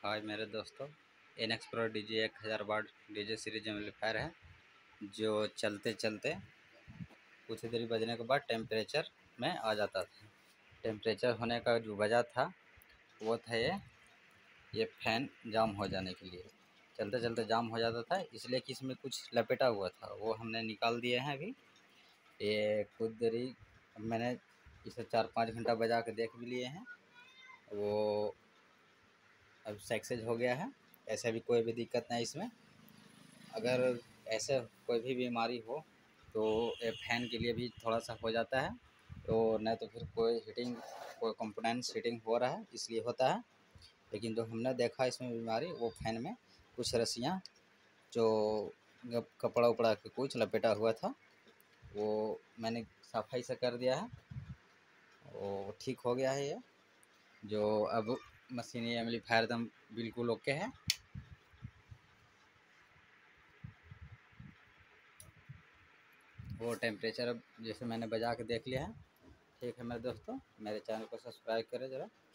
हाय मेरे दोस्तों, NX Pro DJ 1000 watt DJ series amplifier है जो चलते चलते कुछ देर बजने के बाद टेम्परेचर में आ जाता था। टेम्परेचर होने का जो वजह था वो था ये फैन जाम हो जाने के लिए। चलते चलते जाम हो जाता था, इसलिए कि इसमें कुछ लपेटा हुआ था, वो हमने निकाल दिए हैं। अभी ये कुछ देरी मैंने इसे 4-5 घंटा बजा के देख भी लिए हैं, वो अब सक्सेस हो गया है। ऐसे भी कोई भी दिक्कत नहीं इसमें। अगर ऐसे कोई भी बीमारी हो तो ये फैन के लिए भी थोड़ा सा हो जाता है, तो नहीं तो फिर कोई कंपोनेंट्स हीटिंग हो रहा है इसलिए होता है। लेकिन जो हमने देखा इसमें बीमारी, वो फैन में कुछ रस्सियाँ जो कपड़ा उपड़ा के कुछ लपेटा हुआ था, वो मैंने सफाई से कर दिया है, वो ठीक हो गया है। ये जो अब मशीनी एम्पलीफायर एकदम बिल्कुल ओके है। वो टेम्परेचर अब जैसे मैंने बजा के देख लिया है। ठीक है मेरे दोस्तों, मेरे चैनल को सब्सक्राइब करें ज़रा।